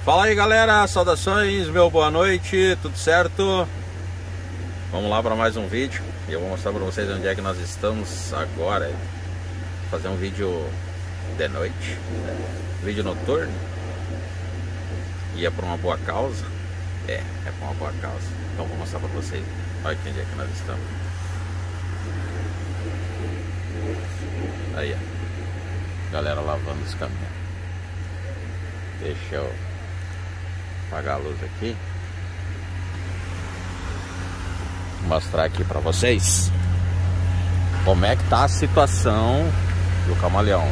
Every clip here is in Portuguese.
Fala aí galera, saudações, meu boa noite, tudo certo? Vamos lá para mais um vídeo e eu vou mostrar para vocês onde é que nós estamos agora. Vou fazer um vídeo de noite, vídeo noturno, e é por uma boa causa. É por uma boa causa, então vou mostrar para vocês. Olha aqui onde é que nós estamos. Aí ó, galera lavando os caminhões. Deixa eu apagar a luz aqui, mostrar aqui pra vocês como é que tá a situação do camaleão.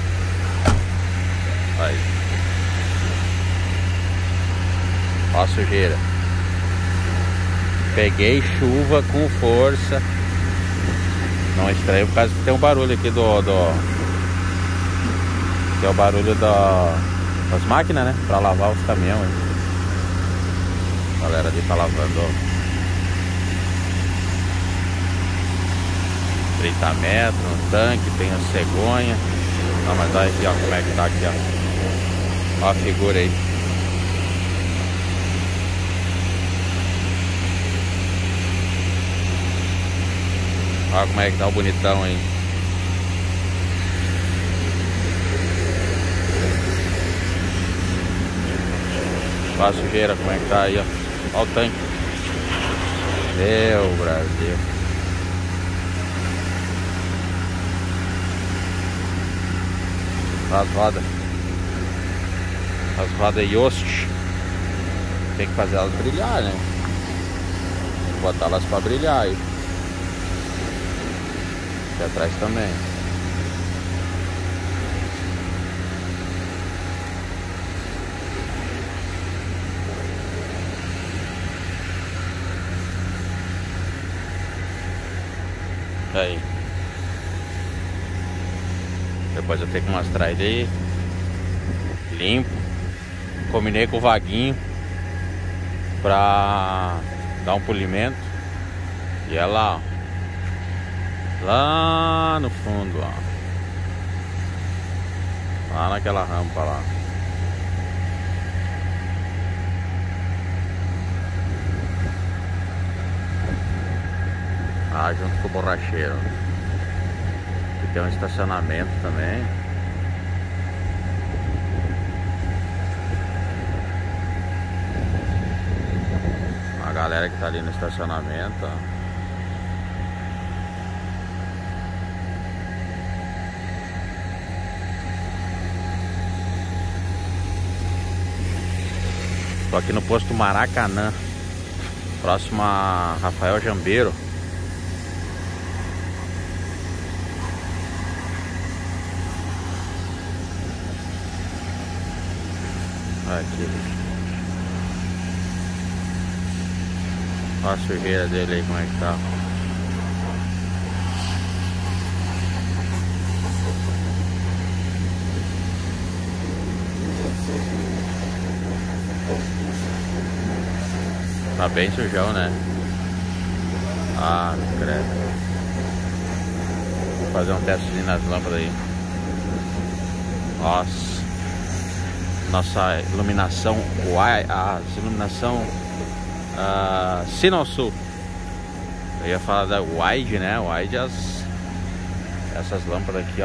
Aí, ó a sujeira. Peguei chuva com força. Não estranho por causa que tem um barulho aqui tem o barulho das máquinas, né? Pra lavar os caminhões. A galera ali tá lavando 30 metros no tanque, tem a cegonha. Não, mas olha aqui, ó, como é que tá aqui, ó. Ó a figura aí. Olha como é que tá o bonitão aí. Olha a sujeira, como é que tá aí, ó. Olha o tanque. Meu Brasil. As rodas. As rodas Yost. Tem que fazer elas brilhar, né? Tem que botar elas pra brilhar aí. Aqui atrás também. Aí. Depois eu tenho que mostrar ele aí limpo. Combinei com o Vaguinho pra dar um polimento. E é lá, ó. Lá no fundo, ó. Lá naquela rampa lá. Ah, junto com o borracheiro. Aqui tem um estacionamento também. A galera que tá ali no estacionamento, ó. Tô aqui no posto Maracanã, próximo a Rafael Jambeiro. Aqui. Olha a sujeira dele aí, como é que tá. Tá bem sujão, né? Ah, credo. Vou fazer um testezinho nas lâmpadas aí. Nossa. Nossa iluminação, a iluminação Sinal Sul. Eu ia falar da Wide, né? Wide essas lâmpadas aqui, ó.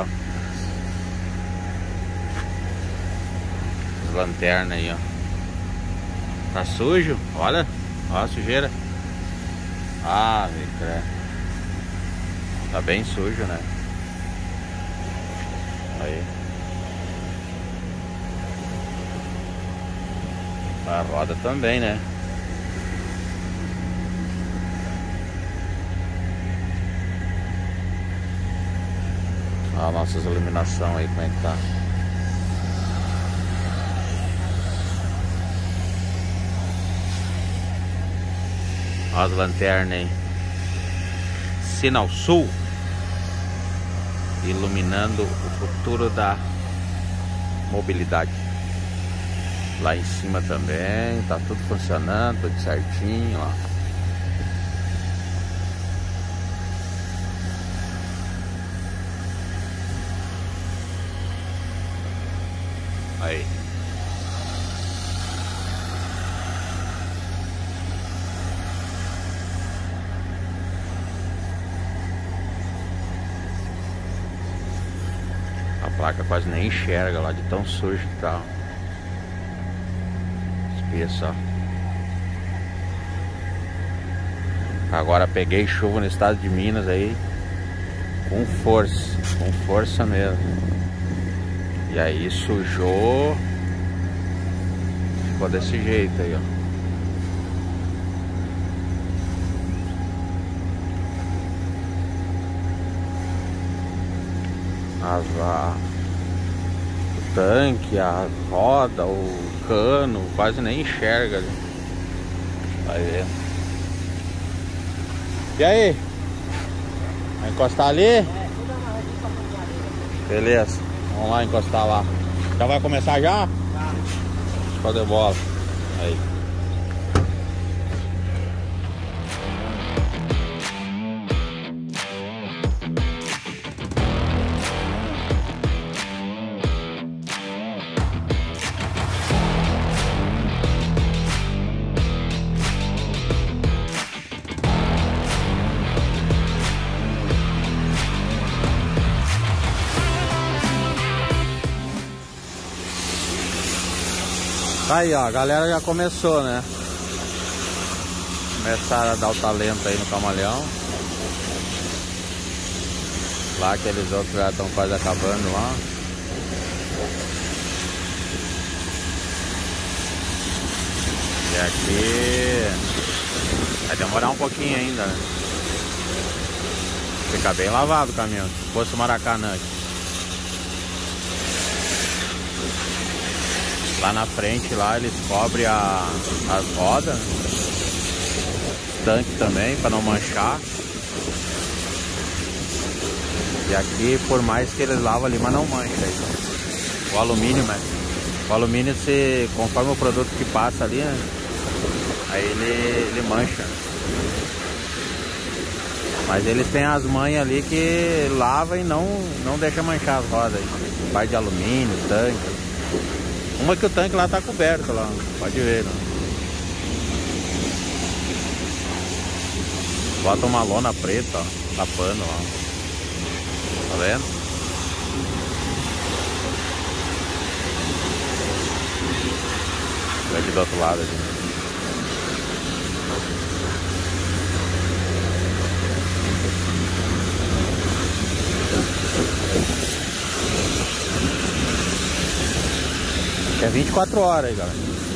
As lanternas aí, ó. Tá sujo, olha. Olha a sujeira. Ah, meu credo. Tá bem sujo, né? Aí. A roda também, né? Olha as nossas iluminação aí, como é que tá. Olha as lanternas aí. Sinal Sul. Iluminando o futuro da mobilidade. Lá em cima também, tá tudo funcionando, tudo certinho, ó. Aí. placa quase nem enxerga lá de tão sujo que tá. Espesso, ó. Agora peguei chuva no estado de Minas aí com força mesmo. E aí sujou. Ficou desse jeito aí, ó. O tanque, a roda, o cano, quase nem enxerga ali. Vai ver. E aí? Vai encostar ali? Beleza, vamos lá encostar lá. Já vai começar já? Show de bola. Aí. Aí, ó, a galera já começou, né? Começaram a dar o talento aí no camaleão. Lá aqueles outros já estão quase acabando lá. E aqui vai demorar um pouquinho ainda, né? Fica bem lavado o caminhão, se fosse o Maracanã aqui. Lá na frente, lá eles cobrem as rodas, né? Tanque também, para não manchar. E aqui, por mais que eles lavam ali, mas não mancha aí. O alumínio, né? O alumínio, conforme o produto que passa ali, né? Aí ele mancha. Mas eles têm as manhas ali que lava e não deixa manchar as rodas. Parte de alumínio, tanque. Uma que o tanque lá tá coberto lá, pode ver, né? Bota uma lona preta, ó, tapando lá. Tá vendo? Vem aqui do outro lado aqui. É 24 horas aí, galera.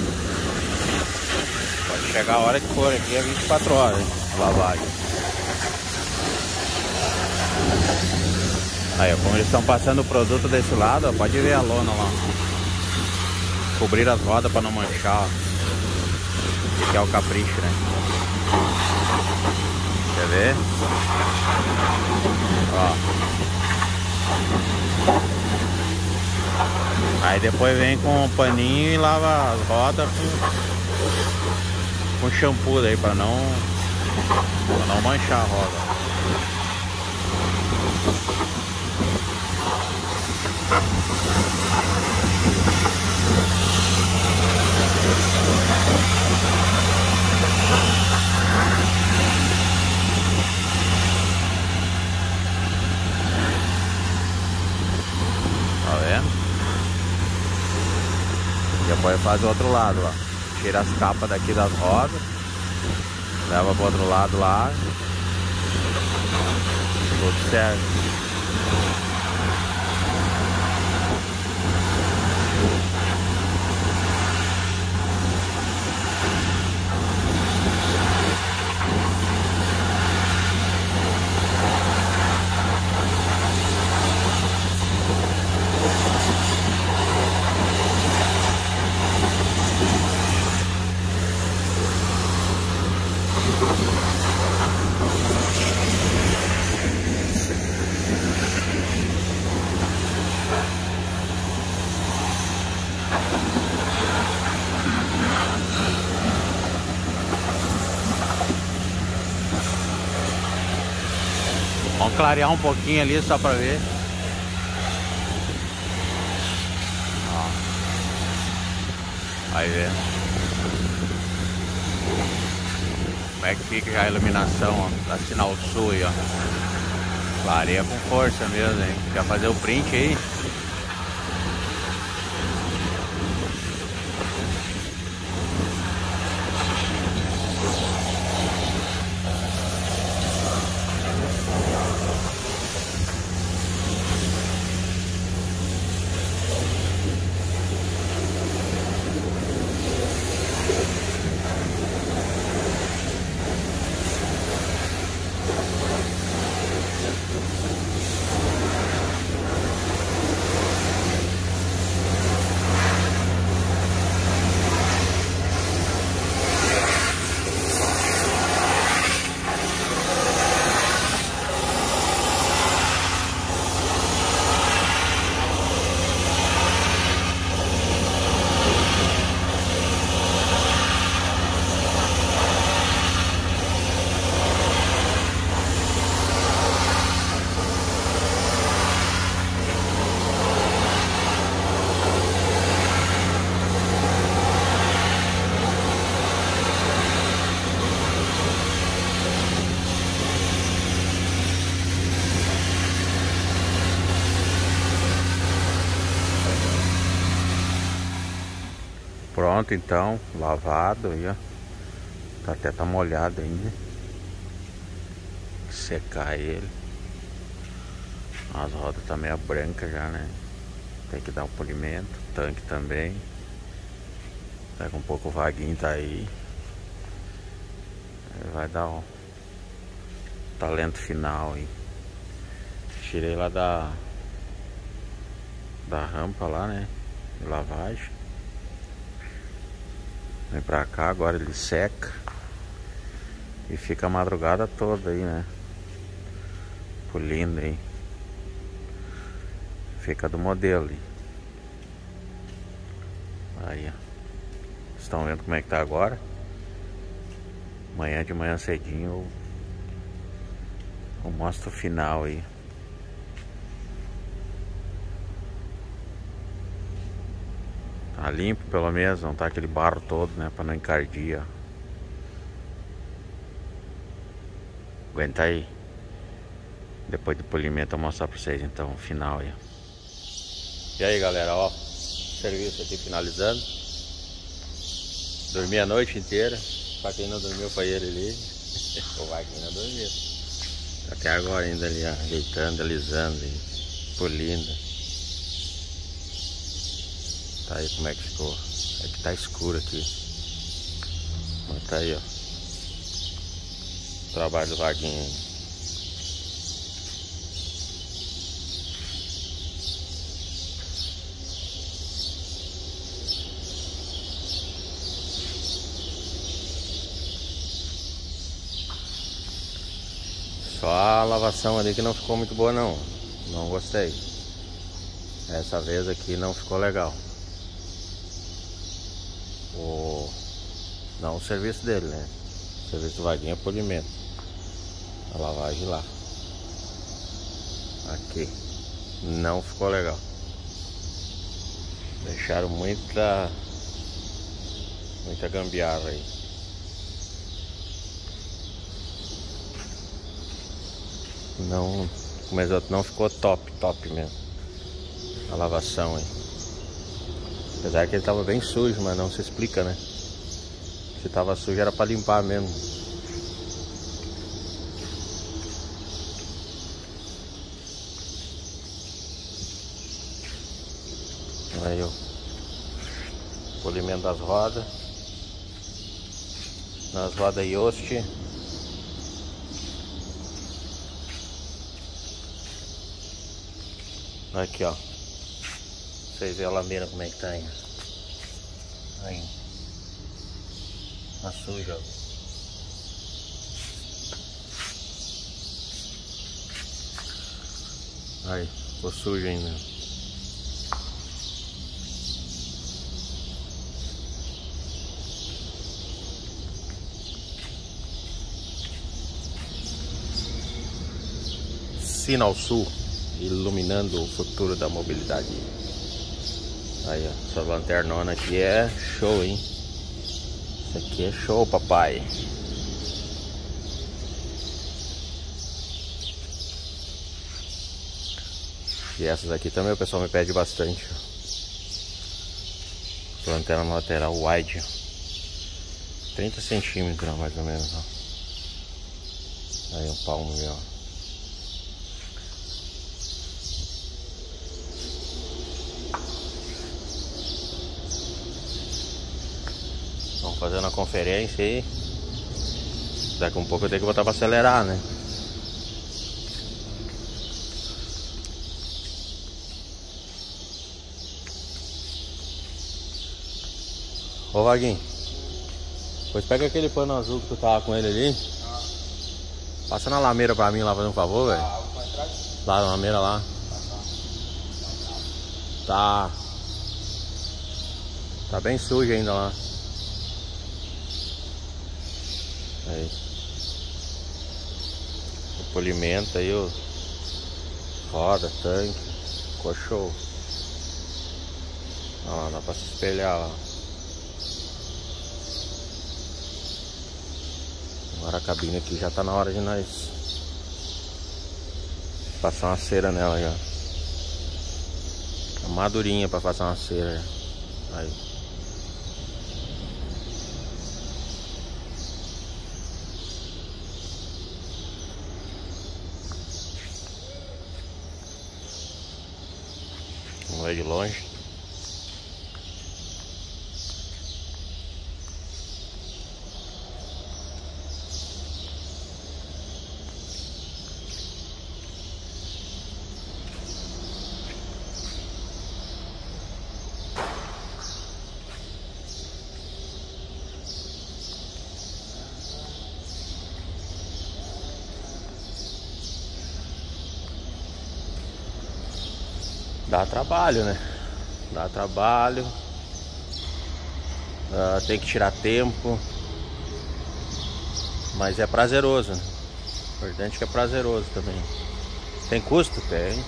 Pode chegar a hora que for aqui, é 24 horas hein, a lavagem. Aí, ó, como eles estão passando o produto desse lado, ó, pode ver a lona lá. Cobrir as rodas para não manchar. Esse é o capricho, né? Quer ver? Ó. Aí depois vem com um paninho e lava as rodas com shampoo daí pra não manchar a roda. Tá vendo? Depois faz o outro lado, ó. Tira as capas daqui das rodas, leva pro outro lado lá. Tudo certo. Vamos clarear um pouquinho ali só pra ver. Ó. Vai ver como é que fica já a iluminação, ó, da Sinal Sul aí, ó. Clareia com força mesmo, hein? Quer fazer o print aí? Pronto então, lavado aí, ó. Até tá molhado ainda. Secar ele. As rodas tá meio branca já, né? Tem que dar um polimento. O tanque também. Daqui um pouco o Vaguinho tá aí. Vai dar um talento final aí. Tirei lá da rampa lá, né? De lavagem. Vem pra cá, agora ele seca. E fica a madrugada toda aí, né? Polindo aí. Fica do modelo aí. Aí, ó. Vocês estão vendo como é que tá agora? Amanhã de manhã cedinho eu mostro o final aí. Tá limpo pelo menos, não tá aquele barro todo, né? Pra não encardir, ó. Aguenta aí. Depois do polimento eu vou mostrar pra vocês então o final aí. E aí galera, ó. Serviço aqui finalizando. Dormi a noite inteira. Pra quem não dormiu foi ele ali. O Vaguinho não dormiu. Até agora ainda ali, ó, ajeitando, alisando e polindo. Tá aí como é que ficou. É que tá escuro aqui. Mas tá aí, ó. O trabalho do Vaguinho. Só a lavação ali que não ficou muito boa não. Não gostei. Essa vez aqui não ficou legal. Não o serviço dele, né? O serviço do Vaguinho é polimento. A lavagem lá. Aqui. Não ficou legal. Deixaram muita gambiarra aí. Não, mas não ficou top mesmo. A lavação aí. Apesar que ele tava bem sujo, mas não se explica, né? Se tava sujo era pra limpar mesmo. Aí o polimento das rodas. Nas rodas Yost. Aqui, ó. Vocês verem a lameira como é que tá aí. Aí. Tá suja, ó. Aí, ficou sujo ainda. Sinal Sul, iluminando o futuro da mobilidade. Aí, ó, essa lanternona aqui é show, hein? Isso aqui é show, papai. E essas aqui também o pessoal me pede bastante. Lanterna lateral wide. 30 centímetros mais ou menos, ó. Aí um palmo meu, ó. Vamos fazendo a conferência aí. Daqui a um pouco eu tenho que botar pra acelerar, né? Ô Vaguinho, depois pega aquele pano azul que tu tava com ele ali. Passa na lameira pra mim lá, fazer um favor, velho. Lá na lameira lá. Tá bem sujo ainda lá. Aí. O polimento aí, o roda, tanque. Ficou show. Olha lá, dá pra se espelhar lá. Agora a cabine aqui já tá na hora de nós passar uma cera nela já. Tá madurinha pra passar uma cera já. Aí. olha de longe. Dá trabalho, né? Dá trabalho. Tem que tirar tempo. Mas é prazeroso, né? O importante é que é prazeroso também. Tem custo? Tem.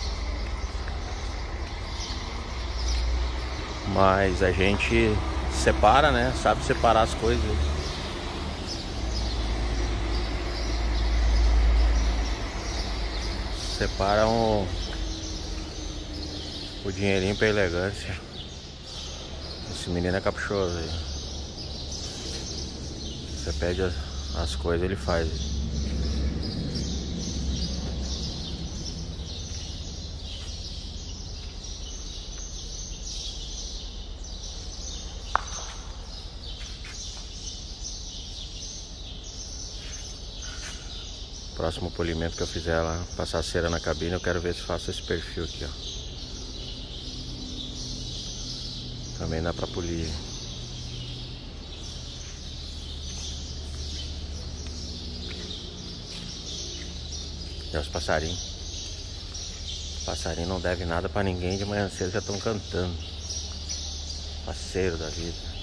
Mas a gente separa, né? Sabe separar as coisas. Separa o dinheirinho pra elegância. Esse menino é caprichoso aí. Você pede as coisas, ele faz. Próximo polimento que eu fizer lá, passar cera na cabine, eu quero ver se faço esse perfil aqui, ó. Também dá pra polir. E os passarinhos. Passarinho não deve nada pra ninguém, de manhã cedo já estão cantando. Parceiro da vida.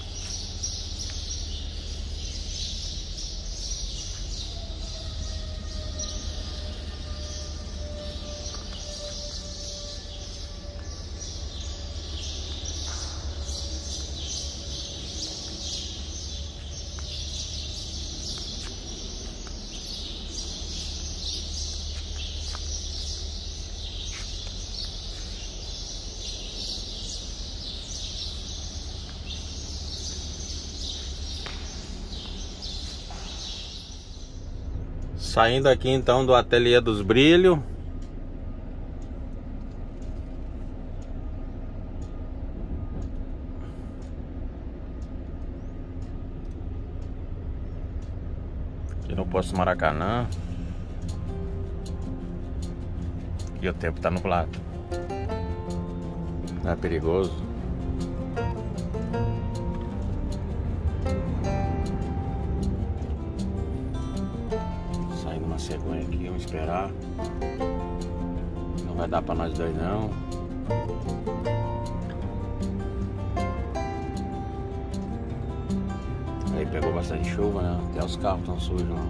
Saindo aqui então do ateliê dos brilhos. Aqui no posto Maracanã. E o tempo tá nublado. Não é perigoso. Cegonha aqui, vamos esperar. Não vai dar pra nós dois não. Aí pegou bastante chuva, né? Até os carros estão sujos lá.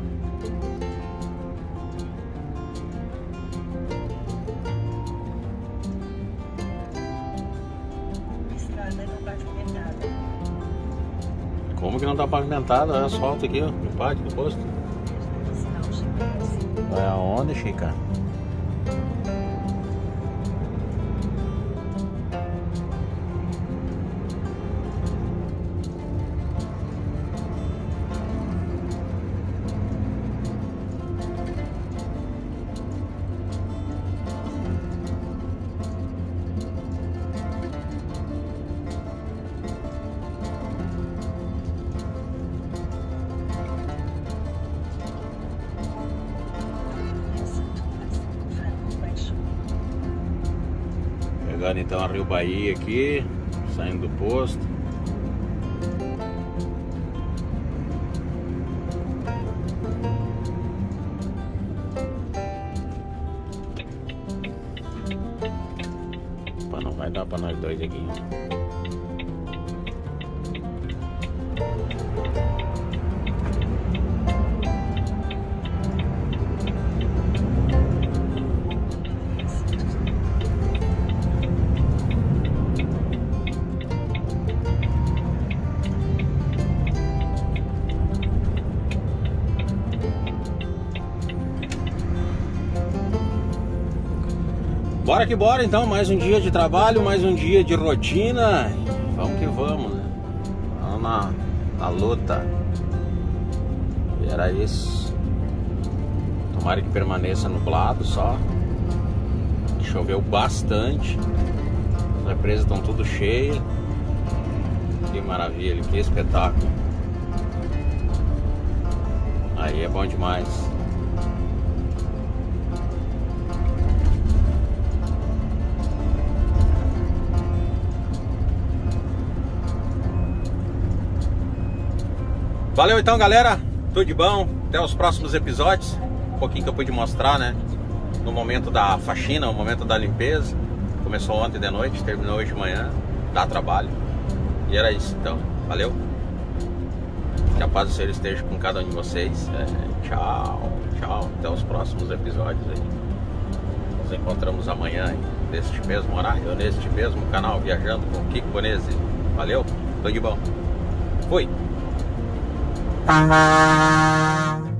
A estrada não tá pavimentada. Como que não tá pavimentado? É asfalto aqui, ó, no pátio do posto. Vai aonde, Chica? Pegando então a Rio Bahia aqui, saindo do posto. Não vai dar pra nós dois aqui. Bora que bora então, mais um dia de trabalho, mais um dia de rotina. Vamos que vamos, né? Vamos na luta. E era isso. Tomara que permaneça nublado só. Choveu bastante. represas estão tudo cheias. Que maravilha, que espetáculo. Aí é bom demais. Valeu então, galera, tudo de bom, até os próximos episódios. Um pouquinho que eu pude mostrar, né, no momento da faxina, no momento da limpeza. Começou ontem de noite, terminou hoje de manhã, dá trabalho. E era isso então, valeu. Que a paz do Senhor esteja com cada um de vocês. Tchau, tchau, até os próximos episódios aí. Nos encontramos amanhã aí, neste mesmo horário, neste mesmo canal, Viajando com Kiko Bonese. Valeu, tudo de bom, fui.